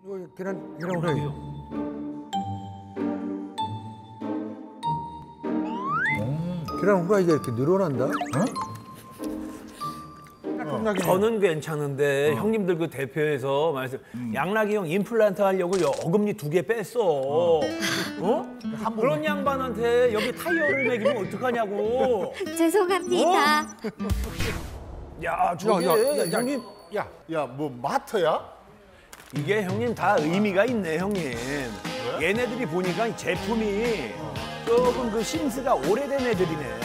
이거 계란 후라이. 계란 후라이가 이렇게 늘어난다? 저는 괜찮은데 형님들 그 대표에서 말씀 양락이 형 임플란트 하려고 어금니 2개 뺐어. 어? 그런 양반한테 여기 타이어를 매기면 어떡하냐고. 죄송합니다. 야, 저게 형님 야, 뭐 마트야? 이게 형님 다 의미가 있네, 형님. 얘네들이 보니까 이 제품이 조금 그 심스가 오래된 애들이네.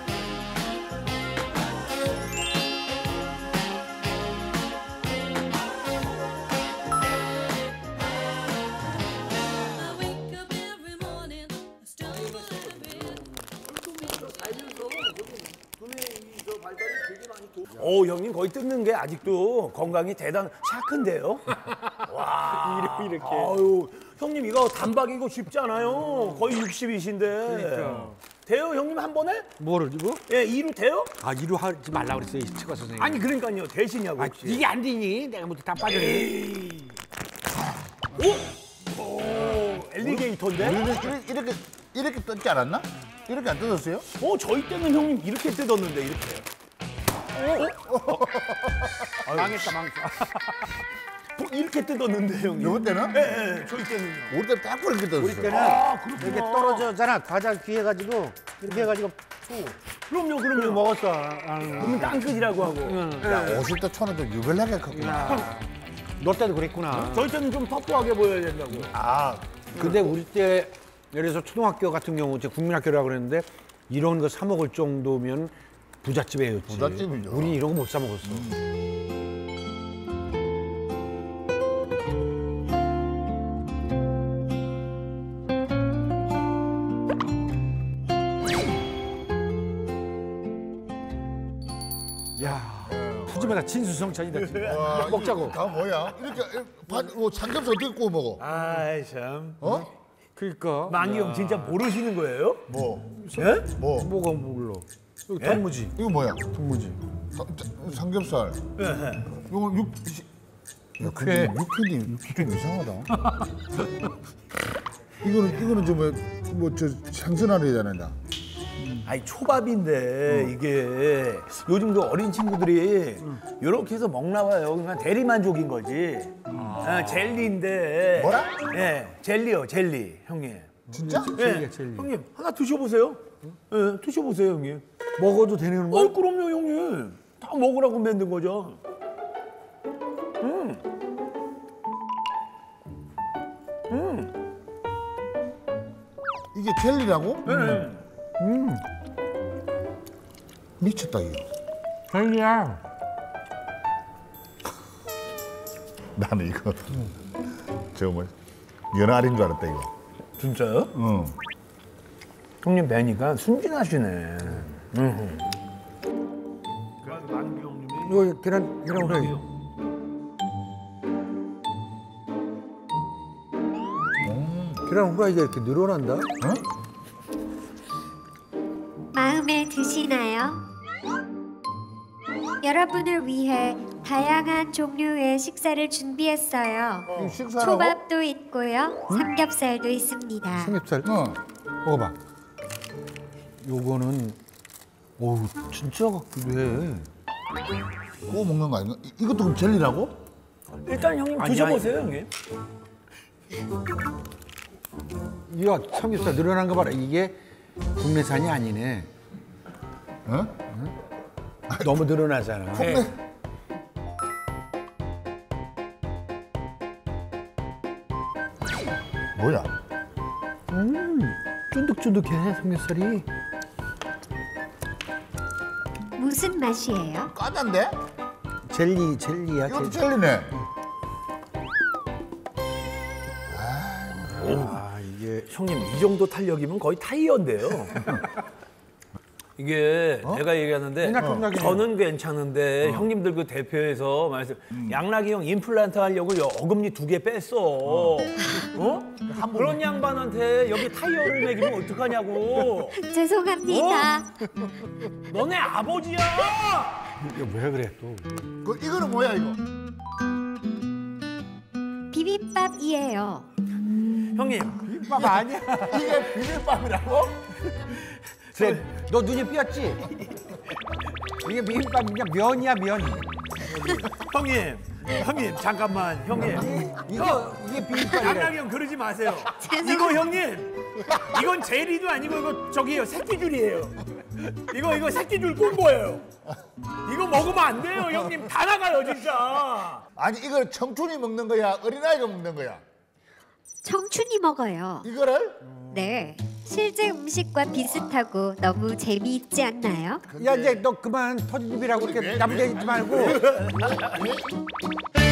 오, 형님 거의 뜯는 게 아직도 건강이 대단 샤크인데요? 와, 이렇게. 아유, 형님 이거 단박이고 쉽지 않아요. 거의 60이신데. 그러니까. 돼요, 형님 한 번에? 뭐를 이거? 예, 2루 돼요? 아, 이루 하지 말라고 그랬어요, 이 치과 선생님. 아니, 그러니까요. 되시냐고, 아, 혹시. 이게 안 되니? 내가 뭐 다 빠졌니? 오, 엘리게이터인데? 우리는 이렇게 뜯지 않았나? 이렇게 안 뜯었어요? 저희 때는 형님 이렇게 뜯었는데, 이렇게. 망했다, 망했다. 이렇게 뜯었는데, 형님. 요번 때는? 예, 저희 때는요. 우리 때는 딱 이렇게 뜯었어. 우리 때는 아, 그렇구나. 이렇게 떨어져잖아. 과자 귀해가지고 이렇게 해가지고 그럼요. 먹었어. 그러면 땅끝이라고 하고. 야, 50대 초는 좀 유별나게 컸구나. 너 때도 그랬구나. 저희 때는 좀 터프하게 보여야 된다고. 아, 근데 우리 때 예를 들어서 초등학교 같은 경우 이제 국민학교라고 그랬는데 이런 거 사 먹을 정도면 부잣집이었지. 부잣집이죠. 우리 이런 거 못 사 먹었어. 야, 푸짐하다. 진수성찬이다. 진짜. 먹자고. 다 뭐야? 이렇게 삼겹살 어떻게 구워 먹어? 아이, 참. 어? 그러니까. 망이 형 진짜 모르시는 거예요? 뭐? 예? 뭐? 뭐가 몰라. 여기 예? 통무지. 이거 뭐야? 통무지. 삼겹살. 이거 야, 근데 육회인데 좀 이상하다. 이거는 저 생선알이잖아. 아니, 초밥인데 이게 요즘도 어린 친구들이 이렇게 해서 먹나 봐요. 그냥 대리만족인 거지. 젤리인데. 뭐라? 예, 젤리요, 젤리, 형님. 진짜? 예, 젤리. 형님 하나 드셔보세요. 예, 드셔보세요, 형님. 먹어도 되는 거야? 그럼요, 형님. 다 먹으라고 만든 거죠. 이게 젤리라고? 예. 미쳤다 이거. 젤리야. 나는 이거 저거 뭐 연알인 줄 알았다 이거. 진짜요? 응. 형님 뵈니까 순진하시네. 이거 계란 후라이. 계란 후라이가 이렇게 늘어난다? 마음에 드시나요? 여러분을 위해 다양한 종류의 식사를 준비했어요. 이거 식사라고? 초밥도 있고요. 삼겹살도 있습니다. 삼겹살. 어. 먹어봐. 요거는 어우 진짜 같기도 해. 구워 먹는 거 아닌가? 이것도 그럼 젤리라고? 일단 형님 아니, 드셔보세요, 형님. 이거 삼겹살 늘어난 거 봐라. 이게 국내산이 아니네. 어? 너무 늘어나잖아. 뭐야? 쫀득쫀득해 삼겹살이. 무슨 맛이에요? 까잔데? 젤리야. 이것도 젤리네. 아 이게 형님 이 정도 탄력이면 거의 타이어인데요. 이게 내가 얘기하는데 콩나콩나게 저는 괜찮은데 형님들 그 대표에서 말씀 양락이 형 임플란트 하려고 어금니 2개 뺐어. 그런 양반한테 여기 타이어를 매기면 어떡하냐고. 죄송합니다. 너네 아버지야. 이거 왜 그래 또? 이거는 뭐야 이거? 비빔밥이에요. 형님, 비빔밥 아니야. 이게 비빔밥이라고? 그래, 너 눈이 삐었지? 이게 비빔밥 그냥 면이야 면. 형님 잠깐만, 형님. 이게 비빔밥이야. 양락이 형 그러지 마세요. 죄송합니다. 이거 형님, 이건 제리도 아니고 이거 저기요 새끼줄이에요. 이거 새끼줄 꾼 거예요. 이거 먹으면 안 돼요, 형님. 다 나가요, 진짜. 아니 이걸 청춘이 먹는 거야? 어린아이가 먹는 거야? 청춘이 먹어요. 이거를? 네. 실제 음식과 비슷하고 너무 재미있지 않나요? 야 이제 너 그만 터집이라고 우리 이렇게 왜- 나부대지 말고. 왜-